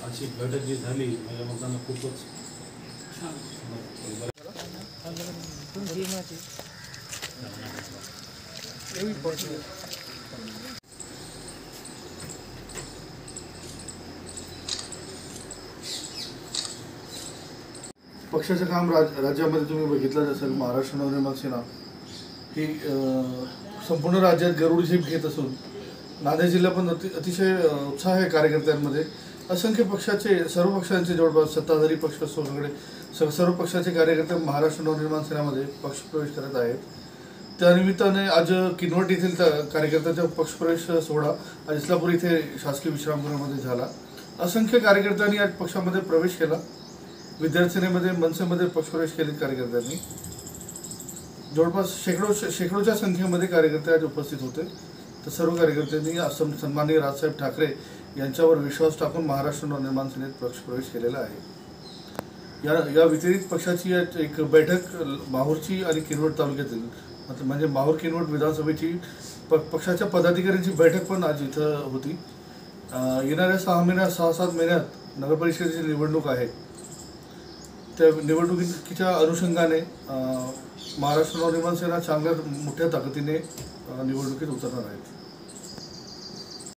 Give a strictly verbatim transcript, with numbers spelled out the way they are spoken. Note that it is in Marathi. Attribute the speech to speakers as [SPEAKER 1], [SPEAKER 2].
[SPEAKER 1] अशी बैठक जी झाली माझ्या मतानं खूपच
[SPEAKER 2] पक्षाचं काम राज राज्यामध्ये तुम्ही बघितलंच असेल. महाराष्ट्र नवनिर्माण सेना ही संपूर्ण राज्यात गरुड झेप घेत असून नांदेड जिल्हा पण अति अतिशय उत्साह आहे कार्यकर्त्यांमध्ये. असंख्य पक्षाचे सर्व पक्षांचे जवळपास सत्ताधारी पक्ष सगळे सर्व पक्षाचे कार्यकर्ते महाराष्ट्र नवनिर्माण सेनामध्ये पक्षप्रवेश करत आहेत. त्यानिमित्ताने आज किनवट येथील कार्यकर्त्यांचा पक्षप्रवेश सोहळा आज इस्लापूर इथे शासकीय विश्रामगृहामध्ये झाला. असंख्य कार्यकर्त्यांनी आज पक्षामध्ये प्रवेश केला. विद्यार्थ्यांमध्ये मनसेमध्ये पक्षप्रवेश केले कार्यकर्त्यांनी. जवळपास शेकडो शेकडोच्या संख्येमध्ये कार्यकर्ते आज उपस्थित होते. तर सर्व कार्यकर्त्यांनी सन्माननीय राजसाहेब ठाकरे यांच्यावर विश्वास टाकून महाराष्ट्र नवनिर्माण सेनेत पक्षप्रवेश केलेला आहे. या या व्यतिरिक्त पक्षाची एक बैठक माहूरची आणि किनवट तालुक्यातील म्हणजे माहूर किनवट विधानसभेची प पक्षाच्या पदाधिकाऱ्यांची बैठक पण आज इथं होती. येणाऱ्या सहा महिन्यात सहा सात महिन्यात नगरपरिषदेची निवडणूक आहे. त्या निवडणुकीच्या अनुषंगाने महाराष्ट्र नवनिर्माण सेना चांगल्या मोठ्या ताकदीने निवडणुकीत उतरणार आहेत.